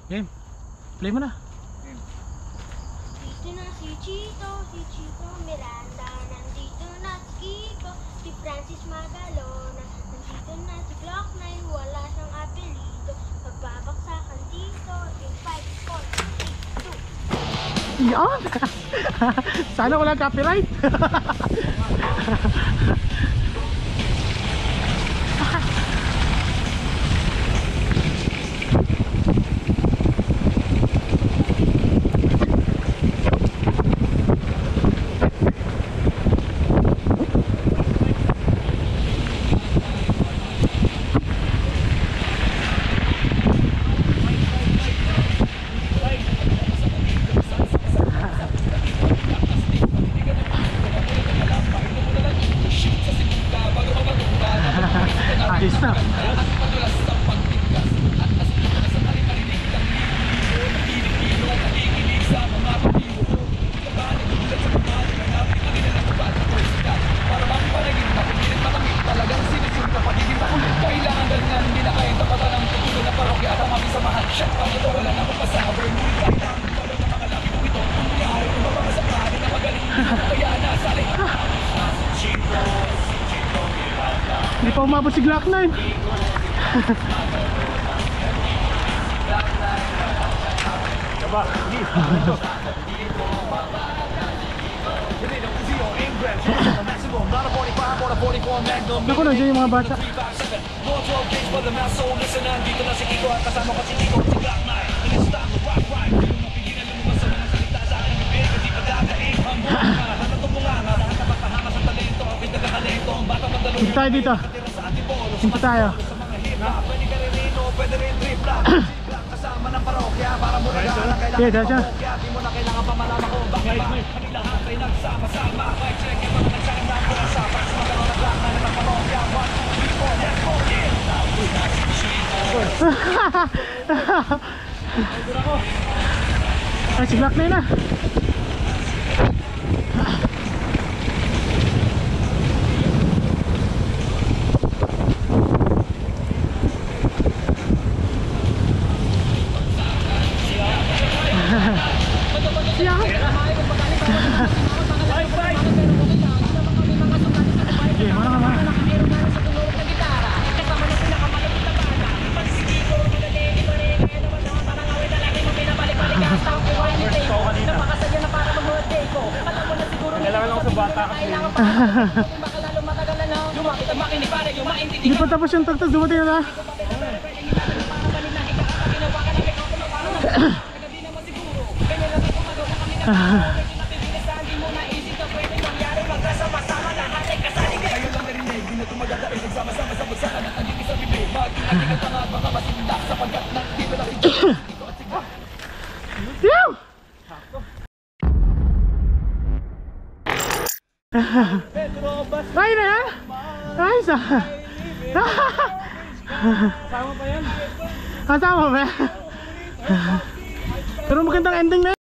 Game. Play mo na. Dito na si Chito Miranda. Nandito na si Kiko, si Francis Magalona. Nandito na si Glock 9, wala siyang apelido. Magbabaksakan dito in 5, 4, 3, 2. Yan! Sana walang copyright. Ayos na. Hindi pa umabot si Glock 9. Diba? Naku, nandiyan yung mga bata. Punta tayo dito. Punta tayo. Okay, dahil siya. Ay, si Glock 9 na. Siya. Okay, mana mana. Hindi pa tapos yung tagtag, dumating na. Ay na yan? Ay sa Sama pa yan? Kasama ba? Pero magandang ending na.